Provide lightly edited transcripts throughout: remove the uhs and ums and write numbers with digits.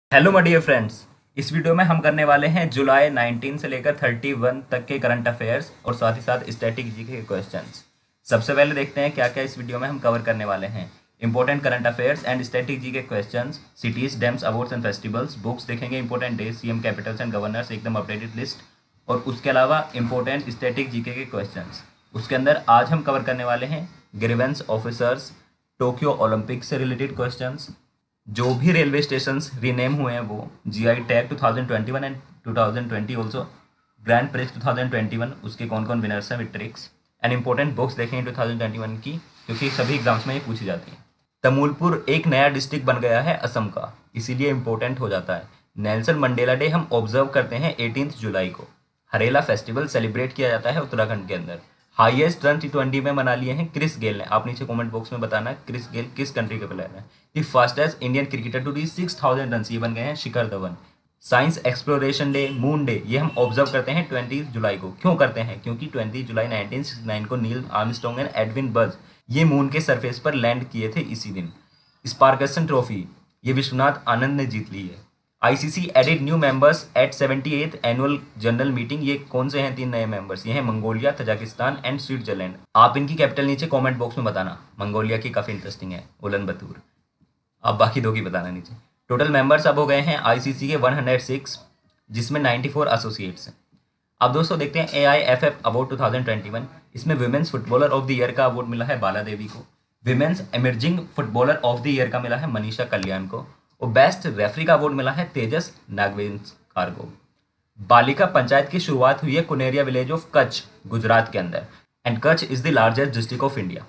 Hello my dear friends. इस video में हम करने वाले हैं जुलाई 19 से लेकर 31 तक के करंट अफेयर्स और साथ ही साथ स्टैटिक जीके के क्वेश्चंस। सबसे पहले देखते हैं क्या क्या इस वीडियो में हम कवर करने वाले हैं। Important current affairs and static GK questions, cities, dams, awards and festivals, books देखेंगे, important days, CM, capitals and governors, एकदम अपडेटेड लिस्ट। और उसके अलावा इंपॉर्टेंट स्टैटिक जीके के क्वेश्चंस। उसके अंदर आज हम कवर करने वाले हैं ग्रीवेंस ऑफिसर्स, टोक्यो ओलंपिक से रिलेटेड क्वेश्चंस, जो भी रेलवे स्टेशन रीनेम हुए हैं वो, GI tag 2021 and 2020 also, grand prix 2021 उसके कौन कौन विनर्स हैं with tricks, and important books देखेंगे 2021 की, क्योंकि सभी एग्जाम्स में ये पूछी जाती हैं। तमुलपुर एक नया डिस्ट्रिक्ट बन गया है असम का, इसीलिए इंपॉर्टेंट हो जाता है। नेल्सन मंडेला डे हम ऑब्जर्व करते हैं 18 जुलाई को। हरेला फेस्टिवल सेलिब्रेट किया जाता है उत्तराखंड के अंदर। हाईएस्ट रन T20 में बना लिए हैं क्रिस गेल ने। आप नीचे कमेंट बॉक्स में बताना क्रिस गेल किस कंट्री के प्लेयर हैं। The fastest Indian cricketer to reach 6000 run, ये बन गए हैं Shikhar Dhawan. Science exploration day, moon day, ये हम ऑब्जर्व करते हैं 20 जुलाई को। क्यों करते हैं? क्योंकि 20 जुलाई 1969 को नील आर्मस्ट्रॉन्ग एंड एडविन बज ये मून के सरफेस पर लैंड किए थे इसी दिन। स्पार्कसन ट्रॉफी ये विश्वनाथ आनंद ने जीत ली है। ICC added new members at 78th annual general meeting. ये कौन से हैं 3 नए मेंबर्स? ये हैं मंगोलिया, तजाकिस्तान एंड स्विट्जरलैंड। आप इनकी कैपिटल नीचे कमेंट बॉक्स में बताना। मंगोलिया की काफ़ी इंटरेस्टिंग है, उलन बतूर। आप बाकी 2 की बताना नीचे। टोटल मेंबर्स अब हो गए हैं आईसीसी के 106, जिसमें 94 एसोसिएट्स हैं। अब दोस्तों देखते हैं AIFF अवार्ड 2021। इसमें women's footballer of the year का अवार्ड मिला है बाला देवी को। Women's emerging footballer of the year का मिला है मनीषा कल्याण को। और बेस्ट रेफरी का अवार्ड मिला है तेजस नागवेंकर को। बालिका पंचायत की शुरुआत हुई है कुनेरिया विलेज ऑफ कच्छ, गुजरात के अंदर। And Kutch is the largest district of India.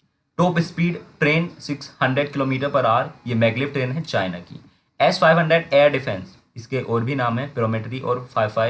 Top speed train 600 kilometre per hour, ये मैगलिव ट्रेन है चाइना की। S-500 एयर डिफेंस, इसके और भी नाम है प्रोमेटरी और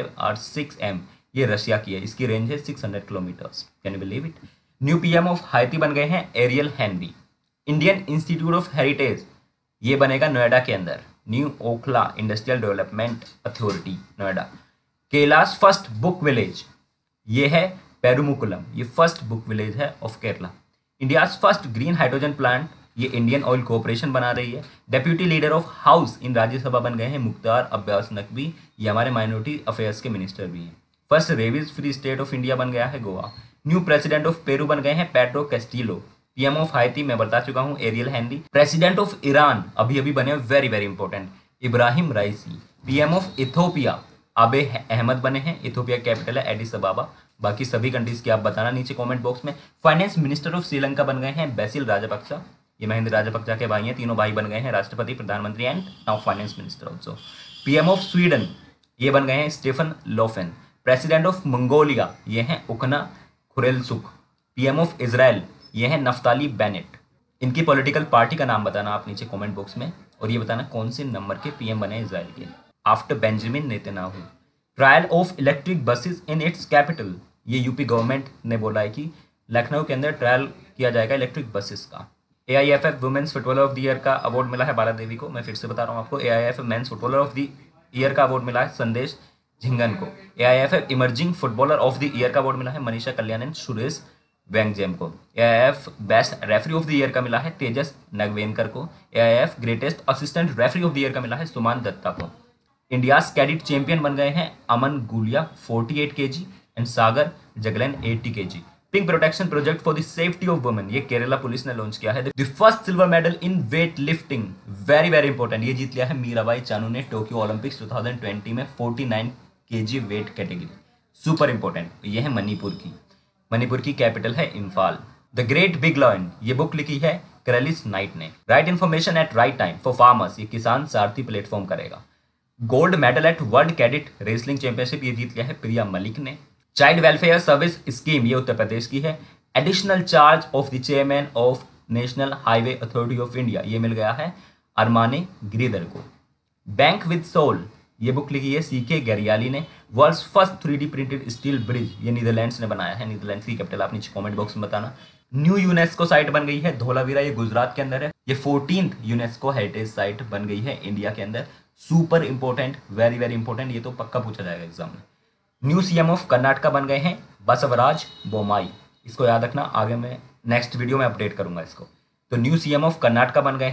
55R6M, ये रशिया की है। इसकी रेंज है 600 kilometres. Can you believe it? New PM of Haiti बन गए हैं Ariel Henry. Indian Institute of Heritage ये बनेगा नोएडा के अंदर। New Okhla industrial development authority Noida. Kailash first book village ये है पेरुमुकुलम, ये फर्स्ट बुक विलेज है of Kerala. India's first green hydrogen plant ये इंडियन ऑयल कॉर्पोरेशन बना रही है। Deputy leader of house in Rajya Sabha बन गए हैं मुख्तार अब्बास नकवी, ये हमारे माइनॉरिटी अफेयर्स के मिनिस्टर भी हैं। First rabies free state of India बन गया है Goa. New president of Peru बन गए हैं Pedro Castillo. PM of Haiti मैं बता चुका हूँ Ariel Henry. President of Iran अभी अभी बने, very very important, Ibrahim Raisi. PM of Ethiopia Abiy Ahmed बने हैं। इथोपिया कैपिटल है एडिस अबाबा। बाकी सभी कंट्रीज की आप बताना नीचे कमेंट बॉक्स में। फाइनेंस मिनिस्टर ऑफ श्रीलंका बन गए हैं बैसिल राजपक्सा, ये महेंद्र राजपक्सा के भाई हैं। तीनों भाई बन गए हैं राष्ट्रपति, प्रधानमंत्री and now finance minister also. PM of Sweden ये बन गए हैं Stefan Lofven. President of Mongolia ये हैं Ukhnaa Khurelsukh. PM of Israel ये हैं नफ्ताली बेनेट। इनकी पॉलिटिकल पार्टी का नाम बताना आप नीचे कमेंट बॉक्स में, और ये बताना कौन से नंबर के पीएम बने इजराइल के। After Benjamin Netanyahu. Trial of electric buses in its capital, ये यूपी गवर्नमेंट ने बोला है कि लखनऊ के अंदर ट्रायल किया जाएगा इलेक्ट्रिक बसेस का। AIFF women's footballer of the year का अवार्ड मिला है बाला देवी को। मैं फिर से बता रहा हूँ आपको, AIFF men's footballer of the year का अवार्ड मिला है संदेश झिंगन को। AIFF emerging footballer of the year का अवार्ड मिला है मनीषा कल्याण एंड सुरेश वेंगजेम को। AIF best referee of the year का मिला है तेजस नगवेनकर को। AIF greatest assistant referee of the year का मिला है सुमान दत्ता को। इंडिया कैडेट चैंपियन बन गए हैं Aman Gulia 48 kg and Sagar Jaglan 80 kg। Pink protection project for the safety of women, ये केरला पुलिस ने लॉन्च किया है। The first silver medal in weightlifting, very very important, ये जीत लिया है मीराबाई चानू ने टोक्यो ओलंपिक्स 2020 में 49 kg weight category. Super important. ये है मणिपुर की। मणिपुर की कैपिटल है Imphal. The great big lion ये बुक लिखी है क्रेलिस नाइट ने। Right information at right time for farmers, ये किसान सारथी प्लेटफॉर्म करेगा। Gold medal at world cadet wrestling championship ये जीत लिया है प्रिया मलिक ने। चाइल्ड वेलफेयर सर्विस स्कीम ये उत्तर प्रदेश की है। Additional charge of the chairman of national highway authority of India ये मिल गया है अरमाने गिरिधर को। बैंक विद सोल ये बुक लिखी है CK गरियाली ने। World's first 3D printed steel bridge ये नीदरलैंड्स ने बनाया है। नीदरलैंड्स की कैपिटल आप नीचे कमेंट बॉक्स में बताना। न्यू यूनेस्को साइट बन गई है धोलावीरा, ये गुजरात के अंदर है। ये 14th यूनेस्को हेरिटेज साइट बन गई है इंडिया के अंदर। Super important, very very important, ये तो पक्का पूछा जाएगा एग्जाम में। न्यू CM ऑफ कर्नाटका बन गए हैं बसवराज बोमाई, इसको याद रखना, आगे मैं नेक्स्ट वीडियो में अपडेट करूंगा इसको। तो न्यू CM ऑफ कर्नाटका बन गए हैं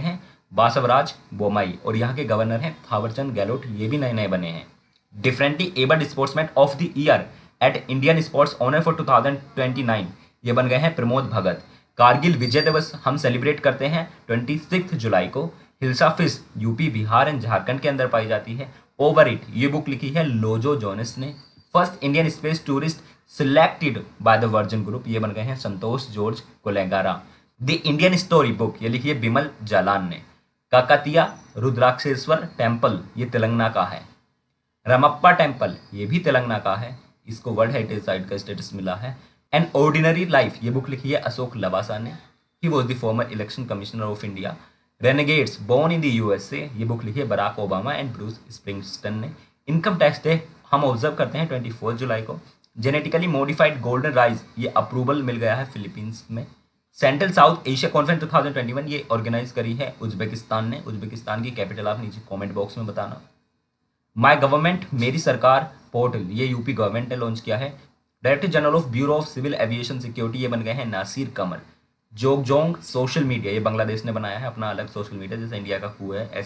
बासवराज बोम्मई, और यहाँ के गवर्नर हैं थावरचंद गहलोत, ये भी नए नए बने हैं। Differently abled sportsman of the year at Indian sports honour for 2029, ये बन गए हैं प्रमोद भगत। कारगिल विजय दिवस हम सेलिब्रेट करते हैं 26 जुलाई को। हिल्सा फिश यूपी, बिहार एंड झारखंड के अंदर पाई जाती है। ओवर इट, ये बुक लिखी है लोजो जोनस ने। First Indian space tourist selected by the Virgin Group, ये बन गए हैं Santosh George Kulangara. The Indian story book, ये लिखी है बिमल जालान ने। काकतिया रुद्राक्षेश्वर टेम्पल, ये तेलंगाना का है। रमप्पा टेम्पल, ये भी तेलंगाना का है, इसको वर्ल्ड हेरिटेज साइट का स्टेटस मिला है। एन ऑर्डिनरी लाइफ, ये बुक लिखी है अशोक लवासा ने। He was the former election commissioner of India. Renegades Born in the USA, ये बुक लिखी है Barack Obama and Bruce Springsteen ने। इनकम टैक्स डे हम ऑब्जर्व करते हैं 24 जुलाई को। जेनेटिकली मॉडिफाइड गोल्डन राइस, ये अप्रूवल मिल गया है फिलीपींस में। सेंट्रल साउथ एशिया कॉन्फ्रेंस 2021 ये ऑर्गेनाइज करी है उज्बेकिस्तान ने। उज्बेकिस्तान की कैपिटल आप नीचे कमेंट बॉक्स में बताना। माय गवर्नमेंट मेरी सरकार पोर्टल, ये यूपी गवर्नमेंट ने लॉन्च किया है। Director general of bureau of civil aviation security, ये बन गए हैं नासिर कमर। जोगजोंग सोशल मीडिया, ये बांग्लादेश ने बनाया है अपना अलग सोशल मीडिया, जैसे इंडिया का कू है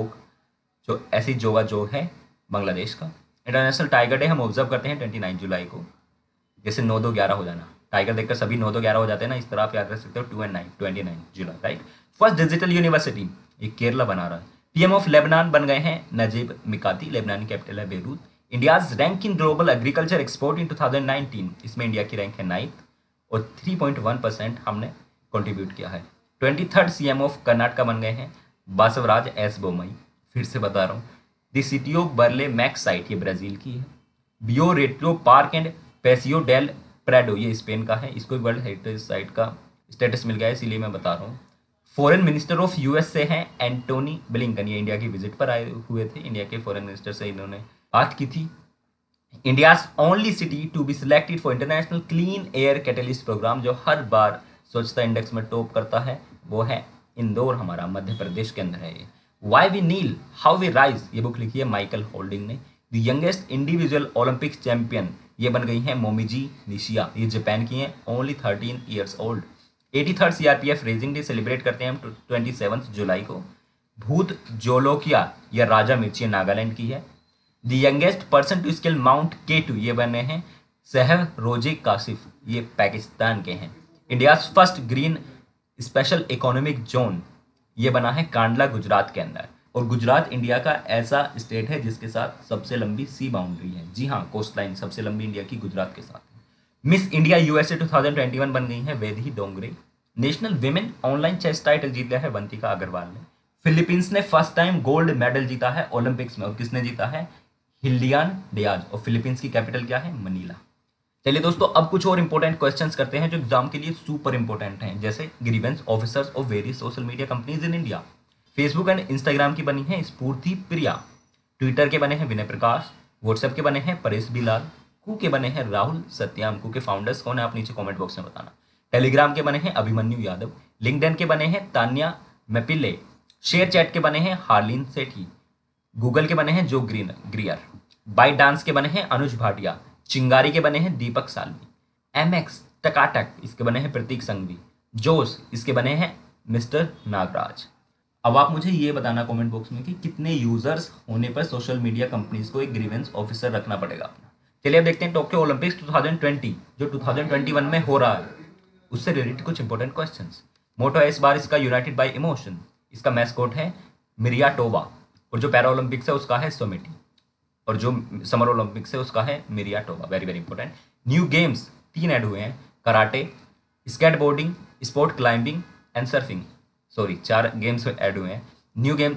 ऐसी जोगा जोग है बांग्लादेश का। इंटरनेशनल टाइगर डे हम ऑब्जर्व करते हैं 29 जुलाई को। जैसे 9 2 11 हो जाना, टाइगर देखकर सभी 9 2 11 हो जाते हैं ना, इस तरह आप याद रख सकते हो 2 and 9 29 जुलाई, राइट। फर्स्ट डिजिटल यूनिवर्सिटी, ये केरला बना रहा है। पीएम ऑफ लेबनान बन गए हैं नजीब मिकाती, लेबनान की कैपिटल है Beirut. India's rank in global agriculture export in 2019, इसमें इंडिया की रैंक है 9th और 3.1% हमने कंट्रीब्यूट किया है। 23rd सीएम ऑफ कर्नाटका बन गए हैं बासवराज एस बोम्मई। फिर से बता रहा हूँ, the city of Burle Marx site, ये ब्राजील की है। Buen Retiro Park and Paseo del Prado, ये स्पेन का है, इसको वर्ल्ड हेरिटेज साइट का स्टेटस मिल गया है, इसीलिए मैं बता रहा हूँ। फॉरेन मिनिस्टर ऑफ यूएस से हैं एंटोनी ब्लिंकन, ये इंडिया की विजिट पर आए हुए थे। इंडिया के फॉरेन मिनिस्टर से इन्होंने बात की थी। India's only city to be selected for international clean air catalyst programme, जो हर बार स्वच्छता इंडेक्स में टॉप करता है, वो है इंदौर, हमारा मध्य प्रदेश के अंदर है ये। Why we kneel how we rise, ये बुक लिखी है माइकल होल्डिंग ने। The youngest individual Olympic champion, ये बन गई हैं मोमिजी निशिया, ये जापान की हैं, only 13 years old. 83rd CRPF raising day celebrate करते हैं हम 27 जुलाई को। भूत जोलोकिया या राजा मिर्ची नागालैंड की है। The youngest person to scale Mount K2, ये बने हैं सहर रोजे कासिफ, ये पाकिस्तान के हैं। India's first green special economic zone, ये बना है कांडला गुजरात के अंदर। और गुजरात इंडिया का ऐसा स्टेट है जिसके साथ सबसे लंबी सी बाउंड्री है। जी हाँ, कोस्ट लाइन सबसे लंबी इंडिया की गुजरात के साथ है। मिस इंडिया यूएसए 2021 बन गई है Vedi Dongre. National women online chess title जीत लिया है वंतिका अग्रवाल ने। फिलीपींस ने फर्स्ट टाइम गोल्ड मेडल जीता है ओलंपिक्स में, और किसने जीता है? हिल्डियान डियाज। और फिलीपींस की कैपिटल क्या है? मनीला। चलिए दोस्तों, अब कुछ और इंपॉर्टेंट क्वेश्चंस करते हैं जो एग्जाम के लिए सुपर इंपॉर्टेंट हैं, जैसे grievance officers of various social media companies in India. Facebook and Instagram की बनी है स्फूर्ति प्रिया। ट्विटर के बने हैं विनय प्रकाश। व्हाट्सएप के बने हैं परेश बिलाल। कू के बने हैं राहुल सत्याम। कू के फाउंडर्स कौन है आप नीचे कमेंट बॉक्स में बताना। टेलीग्राम के बने हैं अभिमन्यु यादव। लिंक्डइन के बने हैं तान्या मैपिले। शेयर चैट के बने हैं हार्लिन सेठी। गूगल के बने हैं जो ग्रियर। बाइट डांस के बने हैं अनुज भाटिया। चिंगारी के बने हैं दीपक सालवी। एमएक्स टकाटक, इसके बने हैं प्रतीक संघवी। जोश, इसके बने हैं मिस्टर नागराज। अब आप मुझे ये बताना कमेंट बॉक्स में कि कितने यूजर्स होने पर सोशल मीडिया कंपनीज को एक ग्रीवेंस ऑफिसर रखना पड़ेगा अपना। चलिए अब देखते हैं टोक्यो ओलंपिक्स 2020 जो 2021 में हो रहा है, उससे रिलेटेड कुछ इंपॉर्टेंट क्वेश्चंस। मोटो है इस बार इसका यूनाइटेड बाय इमोशन। इसका मैस्कॉट है मिरिया टोबा। और जो पैरा ओलंपिक्स है उसका है सोमेटी। और जो समर ओलंपिक्स है उसका है Miraitowa. Very very important. New games 3 add हुए हैं, karate, skateboarding, sport climbing and surfing. Sorry, 4 games add हुए हैं न्यू गेम।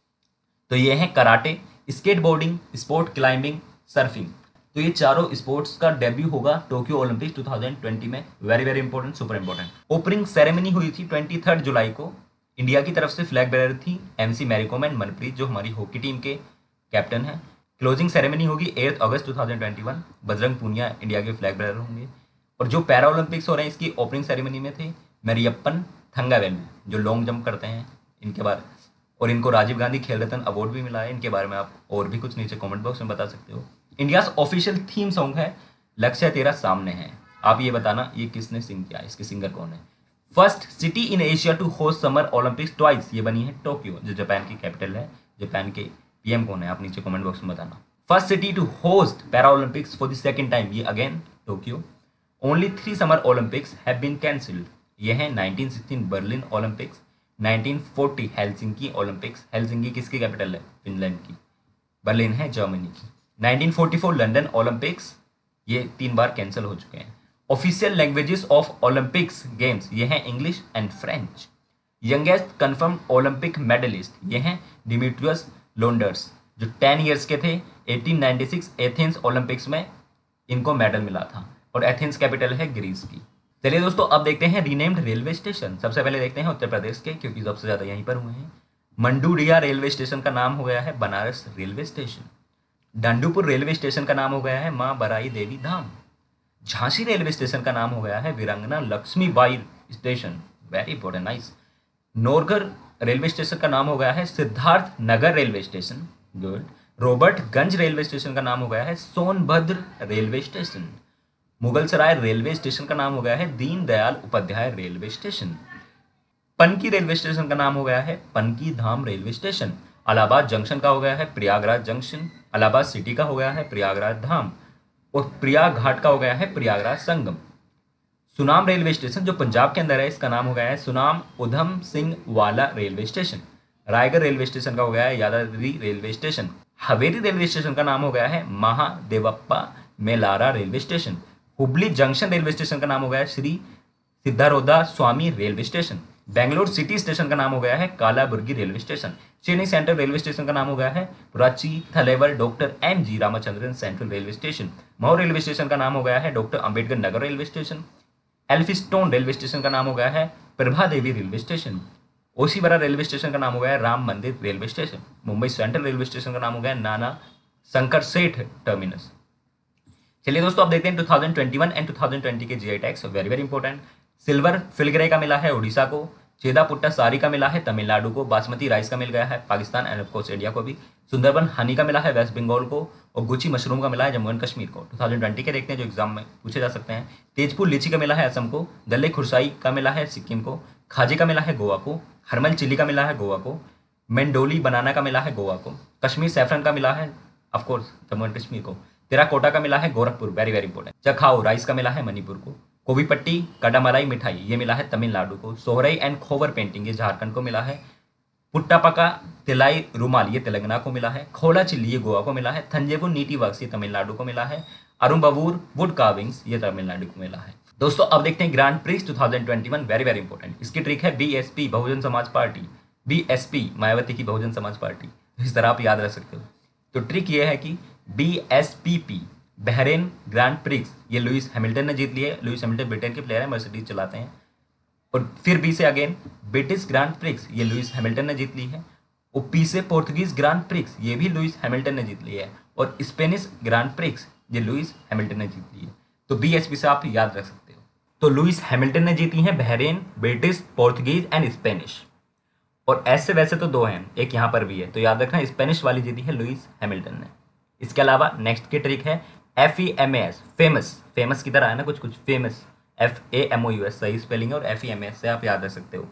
तो ये हैं karate, skateboarding, sport climbing, surfing. तो ये चारों स्पोर्ट्स का डेब्यू होगा टोक्यो ओलंपिक्स 2020 में। Very very important, super important. Opening ceremony हुई थी 23 जुलाई को। इंडिया की तरफ से फ्लैग बेरर थी MC मैरीकॉम एंड मनप्रीत, जो हमारी हॉकी टीम के कैप्टन हैं। क्लोजिंग सेरेमनी होगी 8 अगस्त 2021। बजरंग पूनिया इंडिया के फ्लैग बेरर होंगे। और जो पैरा ओलंपिक्स हो रहे हैं इसकी ओपनिंग सेरेमनी में थे मेरियप्पन थंगावेलु, जो लॉन्ग जंप करते हैं इनके बारे, और इनको राजीव गांधी खेल रत्न अवार्ड भी मिला है। इनके बारे में आप और भी कुछ नीचे कमेंट बॉक्स में बता सकते हो। इंडिया ऑफिशियल थीम सॉन्ग है लक्ष्य तेरा सामने है। आप ये बताना ये किसने सिंग किया, इसके सिंगर कौन है। First city in Asia to host summer Olympics twice, ये बनी है टोक्यो, जो जापान की कैपिटल है। जापान के पीएम कौन है, आप नीचे कमेंट बॉक्स में बताना। First city to host para Olympics for the second time, ये again Tokyo. Only 3 summer Olympics have been cancelled, ये है 1916 Berlin Olympics, 1940 Helsinki Olympics. Helsinki किसकी कैपिटल है, फिनलैंड की। बर्लिन है जर्मनी की। 1944 लंदन ओलंपिक्स, ये 3 बार कैंसिल हो चुके हैं। Official languages of Olympics games, ये हैं English and French. Youngest confirmed Olympic medallist, ये हैं डिमिट्रियस लोंडर्स, जो 10 ईयर्स के थे। 1896 एथेंस ओलंपिक्स में इनको मेडल मिला था, और एथेंस कैपिटल है ग्रीस की। चलिए दोस्तों, अब देखते हैं रीनेम्ड रेलवे स्टेशन। सबसे पहले देखते हैं उत्तर प्रदेश के, क्योंकि सबसे ज़्यादा यहीं पर हुए हैं। मंडूडिया रेलवे स्टेशन का नाम हो गया है Banaras railway station. Dandupur railway station का नाम हो गया है माँ बराई देवी धाम। झांसी रेलवे स्टेशन का नाम हो गया है Veerangana Laxmibai station, very important, nice. Naugarh railway station का नाम हो गया है Siddharth Nagar railway station, good. Robertsganj railway station का नाम हो गया है Sonbhadra railway station. Mughalsarai railway station का नाम हो गया है Deendayal Upadhyaya railway station. Panki railway station का नाम हो गया है Panki Dham railway station. Allahabad junction का हो गया है प्रयागराज जंक्शन। इलाहाबाद सिटी का हो गया है प्रयागराज धाम। और प्रयाग घाट का हो गया है प्रयागराज संगम। सुनाम रेलवे स्टेशन जो पंजाब के अंदर है, इसका नाम हो गया है Sunam Udham Singh Wala railway station. Raigarh railway station का हो गया है Yadadri railway station. Haveli railway station का नाम हो गया है Mahadevappa Mailara railway station. Hubli junction railway station का नाम हो गया है Shri Siddharoodha Swami railway station. Bangalore city station का नाम हो गया है Kalaburagi railway station. Chennai central railway station का नाम हो गया है Puratchi Thalaivar doctor M G. Ramachandran central railway station. Mau railway station का नाम हो गया है doctor Ambedkar Nagar railway station. Elphinstone railway station का नाम हो गया है Prabha Devi railway station. Oshiwara railway station का नाम हो गया है Ram Mandir railway station. Mumbai central railway station का नाम हो गया है नाना शंकर सेठ टर्मिनस। चलिए दोस्तों, अब देखते हैं 2021 एंड 2020 के GI tags, very very important. Silver filigree का मिला है उड़ीसा को। छेदा पुट्टा सारी का मिला है तमिलनाडु को। बासमती राइस का मिल गया है Pakistan and of course India को भी। सुंदरबन हनी का मिला है वेस्ट बंगाल को। और गुची मशरूम का मिला है जम्मू एंड कश्मीर को। 2020 के देखते हैं जो एग्जाम में पूछे जा सकते हैं। तेजपुर लीची का मिला है असम को। दल्ले खुरसाई का मिला है सिक्किम को। खाजे का मिला है गोवा को। हरमल चिली का मिला है गोवा को। मेंडोली बनाना का मिला है गोवा को। कश्मीर सैफरन का मिला है ऑफकोर्स जम्मू एंड कश्मीर को। तेराकोटा का मिला है Gorakhpur, very very important. Chakhao rice का मिला है मणिपुर को। कोविपट्टी कडामलाई मिठाई ये मिला है तमिलनाडु को। सोहरई एंड खोवर पेंटिंग ये झारखंड को मिला है। पुट्टापका तिलाई रुमाल ये तेलंगाना को मिला है। खोला चिल्ली ये गोवा को मिला है। थंजेवुर नीटी वर्क्स ये तमिलनाडु को मिला है। अरुम्बावूर वुड कार्विंग्स ये तमिलनाडु को मिला है। दोस्तों अब देखते हैं grand prix 2021, very very important. इसकी ट्रिक है बीएसपी बहुजन समाज पार्टी। बीएसपी मायावती की बहुजन समाज पार्टी, इस तरह आप याद रख सकते हो। तो ट्रिक ये है कि BSPP बहरेन ग्रैंड प्रिक्स ये लुइस हैमिल्टन ने जीत ली है। लुइस हैमिल्टन ब्रिटेन के प्लेयर है, मर्सिडीज चलाते हैं। और फिर बी से अगेन ब्रिटिश ग्रैंड प्रिक्स ये लुइस हैमिल्टन ने जीत ली है। और पी से पोर्तुगीज ग्रैंड प्रिक्स ये भी लुइस हैमिल्टन ने जीत ली है। और स्पेनिश ग्रैंड प्रिक्स ये लुइस हैमिल्टन ने जीत ली है। तो BSP से आप याद रख सकते हो। तो लुइस हैमिल्टन ने जीती है Bahrain, British, Portuguese and Spanish. और ऐसे वैसे तो 2 हैं, एक यहाँ पर भी है, तो याद रखना स्पेनिश वाली जीती है लुइस हैमिल्टन ने। इसके अलावा नेक्स्ट की ट्रिक है FEMAS, फेमस, फेमस की तरह है ना कुछ कुछ, फेमस FAMOUS सही स्पेलिंग है। और FEMAS से आप याद रख सकते हो।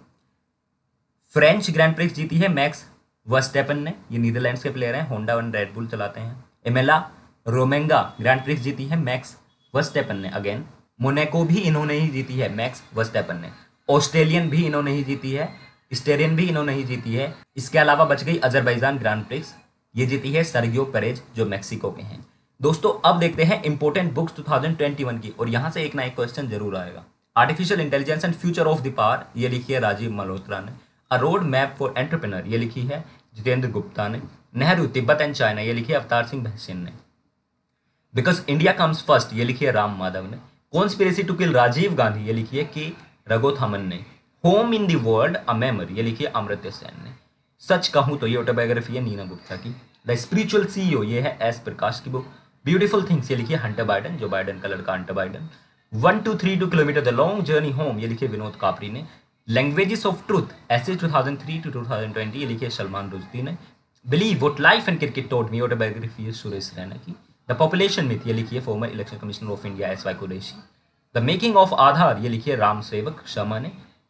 फ्रेंच ग्रैंड प्रिक्स जीती है मैक्स वर्स्टेपन ने, ये नीदरलैंड्स के प्लेयर हैं, होंडा वन रेड बुल चलाते हैं। एमेला रोमेंगा ग्रैंड प्रिक्स जीती है मैक्स वर्स्टेपन ने अगेन। मोनेको भी इन्होंने ही जीती है मैक्स वर्स्टेपन ने। ऑस्ट्रेलियन भी इन्होंने ही जीती है। स्टेरियन भी इन्होंने ही जीती है। इसके अलावा बच गई अजरबैजान ग्रैंड प्रिक्स, ये जीती है सर्गियो पेरेज जो मैक्सिको के हैं। दोस्तों अब देखते हैं इंपॉर्टेंट बुक्स 2021 की, और यहाँ से एक ना एक क्वेश्चन जरूर आएगा। Artificial intelligence and future of the power ये लिखी है राजीव मल्होत्रा ने। A road map for entrepreneur ये लिखी है जितेंद्र गुप्ता ने। नेहरू तिब्बत एंड चाइना ये लिखी है अवतार सिंह भैसिन ने। बिकॉज इंडिया कम्स फर्स्ट ये लिखी है राम माधव ने। Conspiracy to kill Rajiv Gandhi ये लिखी है के रघोथमन ने। Home in the world a memory ये लिखी है अमर्त्य सेन ने। सच कहूँ तो ये ऑटोबायोग्राफी है नीना गुप्ता की। द स्पिरिचुअल CEO ये है एस प्रकाश की बुक। ब्यूटीफुल थिंग्स ये लिखिए हंटर बाइडन, जो बाइडन का लड़का Hunter Biden. 1 to 3 2 kilometre the long journey home ये लिखिए विनोद कापरी ने। लैंग्वेजेस ऑफ ट्रूथ ऐसे 2003 to 2020 ये लिखिए सलमान रुश्दी ने। Believe what life and cricket taught me autobiography है सुरेश रैना की। द पॉपुलेशन मिथ ये लिखिए former election commissioner of India SY Qureshi. The making of Aadhaar ये लिखिए राम सेवक शर्मा ने।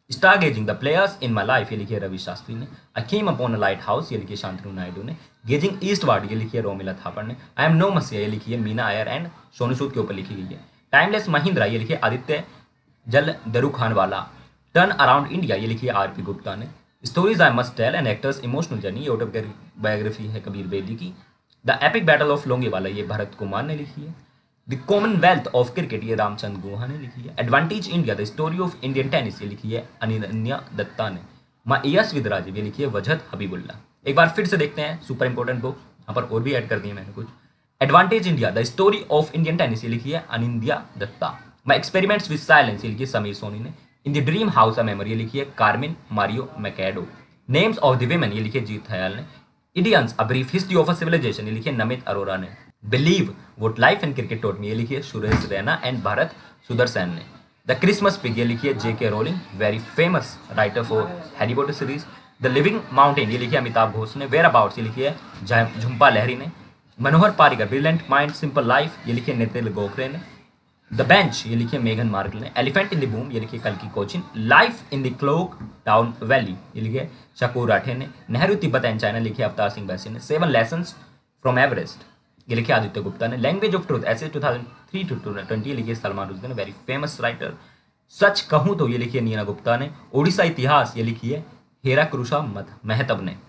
Star gazing the players in my life, ये लिखिए रवि शास्त्री ने। I came upon a lighthouse, ये लिखिए शांतनु नायडू ने। गेजिंग ईस्टवर्ड, ये लिखिए रोमिला थापर ने। आई एम नो मसीहा, ये लिखिए मीना अयर एंड सोनू सूद के ऊपर लिखी गई है। टाइमलेस महिंद्रा, ये लिखिए आदित्य जल दरुखान वाला। टर्न अराउंड इंडिया, ये लिखिए आरपी गुप्ता ने। Stories I must tell an actor's emotional journey, ये ऑटोबायोग्राफी है कबीर बेदी की। The epic battle of Longewala, ये भरत कुमार ने लिखी है। द कॉमनवेल्थ ऑफ क्रिकेट, ये रामचंद्र गुहा ने लिखी है। Advantage India the story of Indian tennis, ये लिखी है अनन्या दत्ता ने। माई ईयर्स विद राजीव, ये लिखी है वजहत हबीबुल्ला। एक बार फिर से देखते हैं सुपर इंपॉर्टेंट बुक, यहाँ पर और भी ऐड कर दिए मैंने कुछ। Advantage India the story of Indian tennis, ये लिखी है Anindya Dutta. My experiments with silence, ये लिखी है समीर सोनी ने। In the dream house a memory, ये लिखी है Carmen Maria Machado. Names of the women, ये लिखिए जीत हयाल ने। Indians a brief history of a civilisation, ये लिखिए नमित अरोरा ने। Believe would life and cricket taught me, ये लिखिए सुरेश रैना एंड भारत सुदर्शन ने। द क्रिसमस पिग, ये लिखिए J K Rowling, very famous writer for Harry Potter series. The living mountain, ये लिखिए अमिताभ घोष ने। वेयर अबाउट्स, ये लिखिए झुम्पा लहरी ने। Manohar Parrikar, brilliant mind simple life, ये लिखिए नितिन गोखले ने। द बेंच, ये लिखिए मेघन मार्कल ने। एलिफेंट इन द बूम, ये लिखिए कल्कि Koechlin. Life in the clock town valley, ये लिखिए शकूर राठे ने। नेहरू तिब्बत एंड चाइना, लिखिए अवतार सिंह बैसी ने। 7 लेसन्स फ्रॉम एवरेस्ट, ये लिखिए आदित्य गुप्ता ने। लैंग्वेज ऑफ ट्रूथ ऐसे 2003 to 2020, ये लिखिए सलमान रुश्दी ने, वेरी फेमस राइटर। सच कहूँ तो, ये लिखिए नीना गुप्ता ने। ओडिशा इतिहास, ये लिखिए हेरा क्रुशा महतब ने।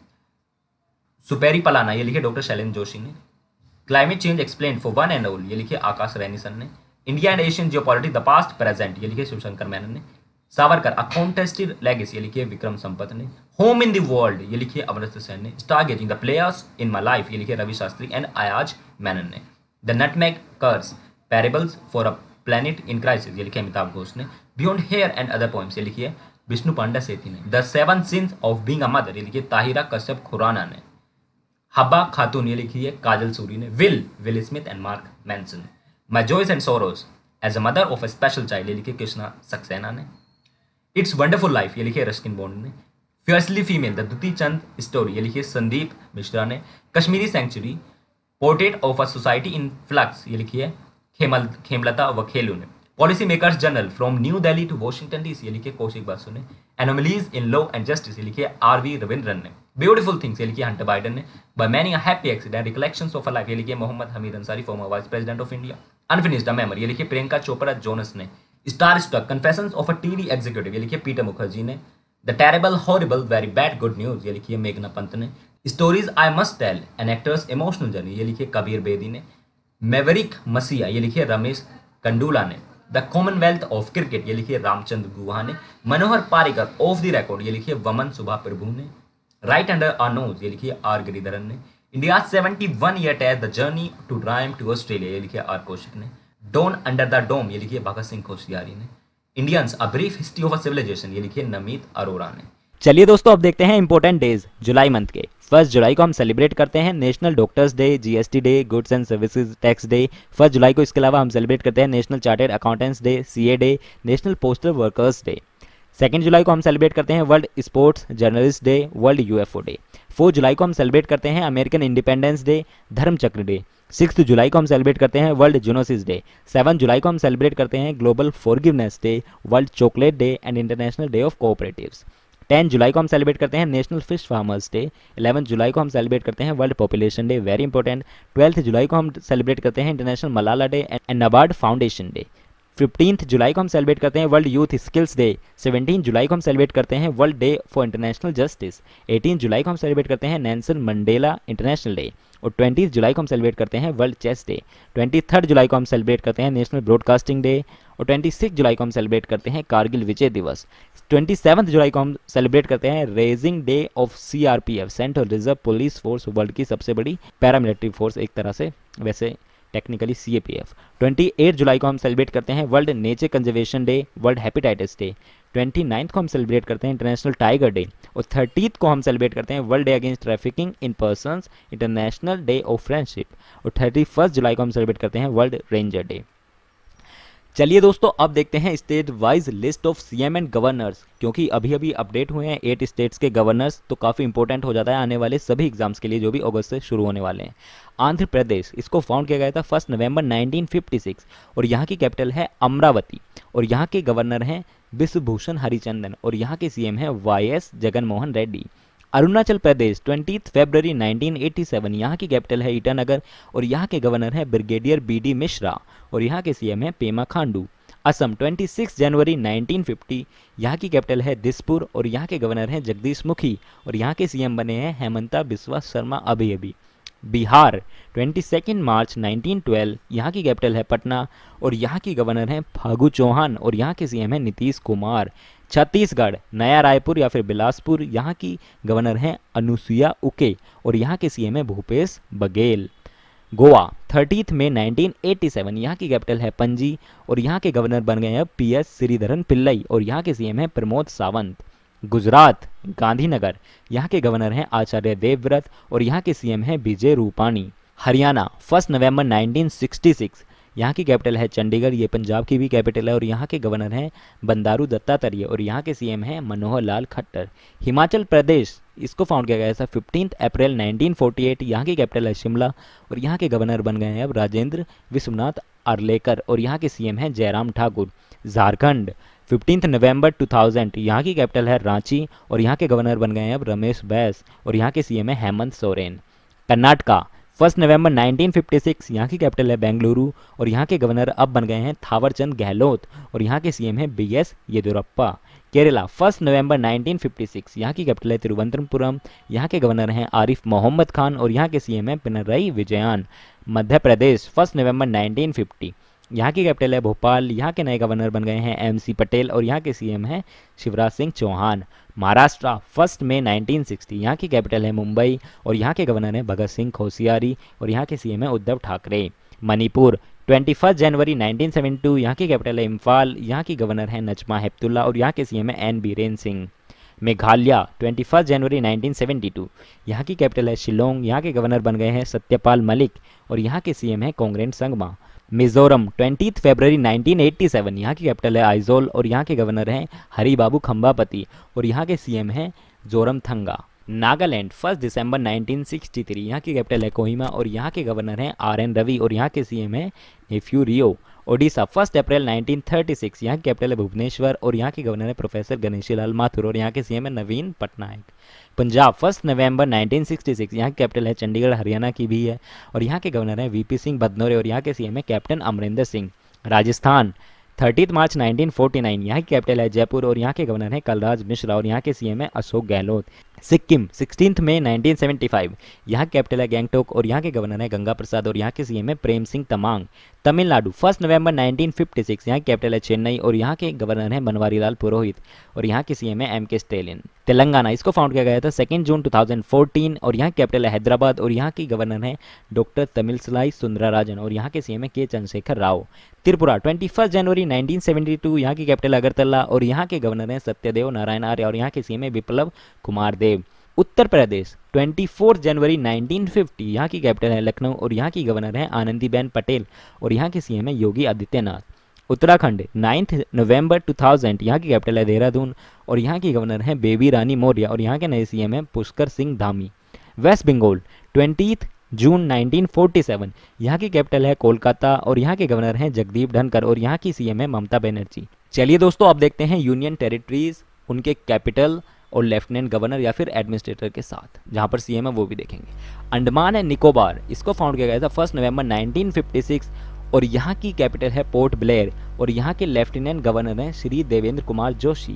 सुपेरी पलाना, ये लिखिए डॉक्टर शैलेंद्र जोशी ने। Climate change explain for one and all, ये लिखिए आकाश रैनीसन ने। India and Asian geopolitics the past present, ये लिखिए शिवशंकर मेनन ने। सावरकर अ कॉन्टेस्टेड लेगेसी, ये लिखिए विक्रम संपत ने। होम इन द वर्ल्ड, ये लिखिए अमृत सेन ने। Star gazing the players in my life, ये लिखिए रवि शास्त्री एंड अयाज मेनन ने। The nutmeg curse parables for a planet in crisis, ये लिखिए अमिताभ घोष ने। Beyond here and other poems, ये लिखिए विष्णु पांडा सेठी ने। The 7 sins of being a mother, ये लिखिए ताहिरा कश्यप खुराना ने। हब्बा खातून, ये लिखिए काजल सूरी ने। Will Smith and Mark Manson. My joys and sorrows as a mother of a special child, ये लिखिए कृष्णा सक्सेना ने। इट्स वंडरफुल लाइफ, ये लिखिए रस्किन बॉन्ड ने। Fiercely female the Dutee Chand story, ये लिखिए संदीप मिश्रा ने। Kashmiri century portrait of a society in flux, ये लिखिए खेमलता वखेलू ने। Policy makers general from new Delhi to Washington DC, ये लिखिए कौशिक बासु ने। Anomalies in law and justice, ये लिखिए आरवी रविंद्रन ने। ब्यूटीफुल थिंग्स, ये लिखिए हंटर बाइडन ने। By many a happy accident recollections of a life, ये लिखिए Mohammad Hamid Ansari former vice president of India. Unfinished a memory, ये लिखिए प्रियंका चोपड़ा जोनस ने। Star struck confessions of a TV executive, ये लिखिए पीटर मुखर्जी ने। The terrible horrible very bad good news, ये लिखिए मेघना पंत ने। Stories I must tell an actor's emotional journey, ये लिखिए कबीर बेदी ने। मेवरिक मसीहा, ये लिखिए रमेश कंडूला ने। द कॉमनवेल्थ ऑफ क्रिकेट, ये लिखिए रामचंद्र गुहा ने। Manohar Parrikar off the record, ये लिखिए वमन सुभा प्रभु ने। राइट अंडर आर नोज, ये लिखिए आर गिरिधरन ने। India 71 year test the journey to drive to Australia, ये लिखिए आर कौशिक ने। डॉन अंडर द डोम, ये लिखिए भगत सिंह कोश्यारी ने। Indians a brief history of a civilisation, ये लिखिए नमित अरोरा ने। चलिए दोस्तों, अब देखते हैं इंपॉर्टेंट डेज जुलाई मंथ के। 1 जुलाई को हम सेलिब्रेट करते हैं national doctors day, GST day, goods and services tax day. 1 जुलाई को इसके अलावा हम सेलिब्रेट करते हैं national chartered accountants day, CA day, national postal workers day. 2 जुलाई को हम सेलिब्रेट करते हैं world sports journalist day, world UFO day. 4 जुलाई को हम सेलिब्रेट करते हैं अमेरिकन इंडिपेंडेंस डे, धर्म चक्र डे। 6 जुलाई को हम सेलिब्रेट करते हैं वर्ल्ड जोनोसिस डे। 7 जुलाई को हम सेलिब्रेट करते हैं global forgiveness day, world chocolate day and international day of cooperatives. 10 जुलाई को हम सेलिब्रेट करते हैं नेशनल फिश फार्मर्स डे। 11 जुलाई को हम सेलिब्रेट करते हैं world population day, very important. 12 जुलाई को हम सेलिब्रेट करते हैं international Malala day and NABARD foundation day. 15 जुलाई को हम सेलिब्रेट करते हैं वर्ल्ड यूथ स्किल्स डे। 17 जुलाई को हम सेलिब्रेट करते हैं world day for international justice. 18 जुलाई को हम सेलिब्रेट करते हैं नेल्सन मंडेला इंटरनेशनल डे। और 20 जुलाई को हम सेलिब्रेट करते हैं वर्ल्ड चेस डे। 23 जुलाई को हम सेलिब्रेट करते हैं नेशनल ब्रॉडकास्टिंग डे। और 26 जुलाई को हम सेलिब्रेट करते हैं कारगिल विजय दिवस। 27 जुलाई को हम सेलिब्रेट करते हैं raising day of CRPF, central reserve police force, world की सबसे बड़ी पैरामिलिट्री फोर्स एक तरह से, वैसे टेक्निकली सीएपीएफ। 28 जुलाई को हम सेलिब्रेट करते हैं world nature conservation day, world hepatitis day. 29 को हम सेलिब्रेट करते हैं इंटरनेशनल टाइगर डे। और 30 को हम सेलिब्रेट करते हैं world day against trafficking in persons, international day of friendship. और 31 जुलाई को हम सेलिब्रेट करते हैं वर्ल्ड रेंजर डे। चलिए दोस्तों, अब देखते हैं state wise list of CM and governors, क्योंकि अभी अभी अपडेट हुए हैं 8 स्टेट्स के गवर्नर्स, तो काफ़ी इंपॉर्टेंट हो जाता है आने वाले सभी एग्जाम्स के लिए जो भी अगस्त से शुरू होने वाले हैं। आंध्र प्रदेश, इसको फाउंड किया गया था 1 नवंबर 1956 और यहाँ की कैपिटल है अमरावती और यहाँ के गवर्नर हैं बिश्वभूषण हरिचंदन और यहाँ के सीएम है YS जगनमोहन रेड्डी। अरुणाचल प्रदेश 20 फरवरी 1987, यहाँ की कैपिटल है ईटानगर और यहाँ के गवर्नर है ब्रिगेडियर BD मिश्रा और यहाँ के सीएम है पेमा खांडू। असम 26 जनवरी 1950, यहाँ की कैपिटल है दिसपुर और यहाँ के गवर्नर हैं जगदीश मुखी और यहाँ के सीएम बने हैं हेमंता बिस्वा शर्मा अभी। बिहार 22 मार्च 1912, यहाँ की कैपिटल है पटना और यहाँ की गवर्नर हैं फागू चौहान और यहाँ के सीएम हैं नीतीश कुमार। छत्तीसगढ़ नया रायपुर या फिर बिलासपुर, यहाँ की गवर्नर हैं अनुसुईया उके और यहाँ के सीएम हैं भूपेश बघेल। गोवा 30 मई 1987, यहाँ की कैपिटल है पणजी और यहाँ के गवर्नर बन गए हैं PS श्रीधरन पिल्लई और यहाँ के सीएम हैं प्रमोद सावंत। गुजरात गांधीनगर, यहाँ के गवर्नर हैं आचार्य देवव्रत और यहाँ के सीएम हैं विजय रूपाणी। हरियाणा 1 नवंबर 1966, यहाँ की कैपिटल है चंडीगढ़, ये पंजाब की भी कैपिटल है और यहाँ के गवर्नर हैं बंडारू दत्तात्रेय और यहाँ के सीएम हैं मनोहर लाल खट्टर। हिमाचल प्रदेश, इसको फाउंड किया गया था 15 अप्रैल 1948, यहाँ की कैपिटल है शिमला और यहाँ के गवर्नर बन गए हैं अब राजेंद्र विश्वनाथ आर्लेकर और यहाँ के सीएम हैं जयराम ठाकुर। झारखंड 15 नवंबर 2000, यहाँ की कैपिटल है रांची और यहाँ के गवर्नर बन गए हैं अब रमेश बैस और यहाँ के सीएम है हेमंत सोरेन। कर्नाटका 1 नवंबर 1956, यहाँ की कैपिटल है बेंगलुरु और यहाँ के गवर्नर अब बन गए हैं थावरचंद गहलोत और यहाँ के सीएम है BS येदियुरप्पा। केरला 1 नवंबर 1956, यहाँ की कैपिटल है तिरुवनंतपुरम, यहाँ के गवर्नर हैं आरिफ मोहम्मद खान और यहाँ के सीएम हैं पिनरई विजयन। मध्य प्रदेश 1 नवंबर 1950, यहाँ की कैपिटल है भोपाल, यहाँ के नए गवर्नर बन गए हैं MC पटेल और यहाँ के सीएम हैं शिवराज सिंह चौहान। महाराष्ट्र 1 मई 1960, यहाँ की कैपिटल है मुंबई और यहाँ के गवर्नर हैं भगत सिंह कोश्यारी और यहाँ के सीएम हैं उद्धव ठाकरे। मणिपुर 21 जनवरी 1972, यहाँ की कैपिटल है इम्फाल, यहाँ की गवर्नर हैं नजमा हेपतुल्ला और यहाँ के सीएम हैं N बीरेन सिंह। मेघालय 21 जनवरी 1972, यहाँ की कैपिटल है शिलोंग, यहाँ के गवर्नर बन गए हैं सत्यपाल मलिक और यहाँ के सीएम हैं कोंग्रेन संगमा। मिजोरम 20 फरवरी 1987, यहाँ की कैपिटल है आइजोल और यहाँ के गवर्नर हैं हरिबाबू खंबापति और यहाँ के सीएम हैं जोरमथंगा। नागालैंड 1 दिसंबर 1963, यहाँ की कैपिटल है कोहिमा और यहाँ के गवर्नर हैं RN रवि और यहाँ के सीएम हैं नेफ्यू रियो। ओडिशा 1 अप्रैल 1936, यहाँ की कैपिटल है भुवनेश्वर और यहाँ के गवर्नर है प्रोफेसर गणेशीलाल माथुर और यहाँ के सीएम है नवीन पटनायक। पंजाब 1 नवंबर 1966, यहाँ की कैपिटल है चंडीगढ़, हरियाणा की भी है और यहाँ के गवर्नर हैं VP सिंह बदनौर और यहाँ के सीएम है कैप्टन अमरिंदर सिंह। राजस्थान 30 मार्च 1949, यहाँ की कैपिटल है जयपुर और यहाँ के गवर्नर हैं कलराज मिश्रा और यहाँ के सीएम है अशोक गहलोत। सिक्किम 16 मई 1975, यहाँ की कैपिटल है गैंगटोक और यहाँ के गवर्नर हैं गंगा प्रसाद और यहाँ के सीएम है प्रेम सिंह तमांग। तमिलनाडु 1 नवंबर 1956, यहाँ की कैपिटल है चेन्नई और यहाँ के गवर्नर हैं बनवारी लाल पुरोहित और यहाँ के सीएम है MK स्टैलिन। तेलंगाना, इसको फाउंड किया गया था 2 जून 2014 और यहाँ की कैपिटल है हैदराबाद और यहाँ की गवर्नर हैं डॉक्टर तमिलसलाई सुंदराराजन और यहाँ के सीएम है K चंद्रशेखर राव। त्रिपुरा 21 जनवरी 1972, यहाँ की कैपिटल अगरतला और यहाँ के गवर्नर हैं सत्यदेव नारायण आर्य और यहाँ के सीएम है विप्लव कुमार देव। उत्तर प्रदेश 24 जनवरी 1950, यहाँ की कैपिटल है लखनऊ और यहाँ की गवर्नर हैं आनंदीबेन पटेल और यहाँ के सीएम है योगी आदित्यनाथ। उत्तराखंड 9 नवंबर 2000, यहाँ की कैपिटल है देहरादून और यहाँ की गवर्नर हैं बेबी रानी मौर्य और यहाँ के नए सीएम हैं पुष्कर सिंह धामी। वेस्ट बंगाल 20 जून 1947, यहाँ की कैपिटल है कोलकाता और यहाँ के गवर्नर हैं जगदीप धनखड़ और यहाँ की सीएम है ममता बनर्जी। चलिए दोस्तों, अब देखते हैं यूनियन टेरिटरीज, उनके कैपिटल और लेफ्टिनेंट गवर्नर या फिर एडमिनिस्ट्रेटर के साथ, जहाँ पर सीएम है वो भी देखेंगे। अंडमान एंड निकोबार, इसको फाउंड किया गया था 1 नवंबर 1956 और यहाँ की कैपिटल है पोर्ट ब्लेयर और यहाँ के लेफ्टिनेंट गवर्नर हैं श्री देवेंद्र कुमार जोशी।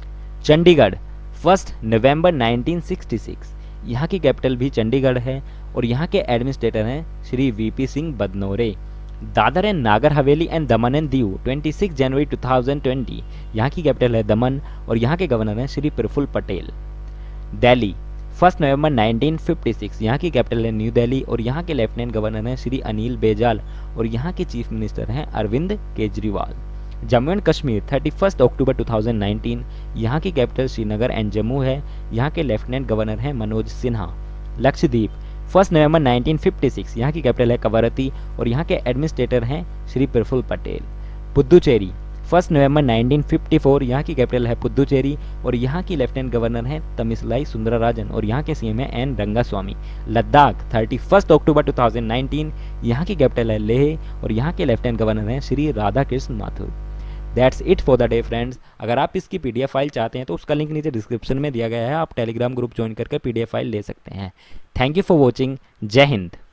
चंडीगढ़ 1 नवंबर 1966, यहाँ की कैपिटल भी चंडीगढ़ है और यहाँ के एडमिनिस्ट्रेटर हैं Shri VP Singh Badnore. Dadar and Nagar Haveli and Daman and Diu 26 जनवरी 2020, यहाँ की कैपिटल है दमन और यहाँ के गवर्नर हैं श्री प्रफुल्ल पटेल। दिल्ली 1 नवंबर 1956, यहाँ की कैपिटल है न्यू दिल्ली और यहाँ के लेफ्टिनेंट गवर्नर हैं श्री अनिल बैजल और यहाँ के चीफ मिनिस्टर हैं अरविंद केजरीवाल। जम्मू एंड कश्मीर 31 अक्टूबर 2019, यहाँ की कैपिटल श्रीनगर एंड जम्मू है, यहाँ के लेफ्टिनेंट गवर्नर हैं मनोज सिन्हा। लक्षद्वीप 1 नवंबर 1956, यहाँ की कैपिटल है कवरत्ती और यहाँ के एडमिनिस्ट्रेटर हैं श्री प्रफुल्ल पटेल। पुद्दुचेरी 1 नवंबर 1954, यहाँ की कैपिटल है पुद्दुचेरी और यहाँ की लेफ्टिनेंट गवर्नर हैं तमिलसलाई सुंदराराजन और यहाँ के सीएम हैं N रंगास्वामी। लद्दाख 31 अक्टूबर 2019, यहाँ की कैपिटल है लेह और यहाँ के लेफ्टिनेंट गवर्नर हैं Shri Radha Krishna Mathur. That's it for the day friends. अगर आप इसकी PDF फाइल चाहते हैं तो उसका लिंक नीचे डिस्क्रिप्शन में दिया गया है, आप टेलीग्राम ग्रुप ज्वाइन करके PDF फाइल ले सकते हैं। Thank you for watching. जय हिंद।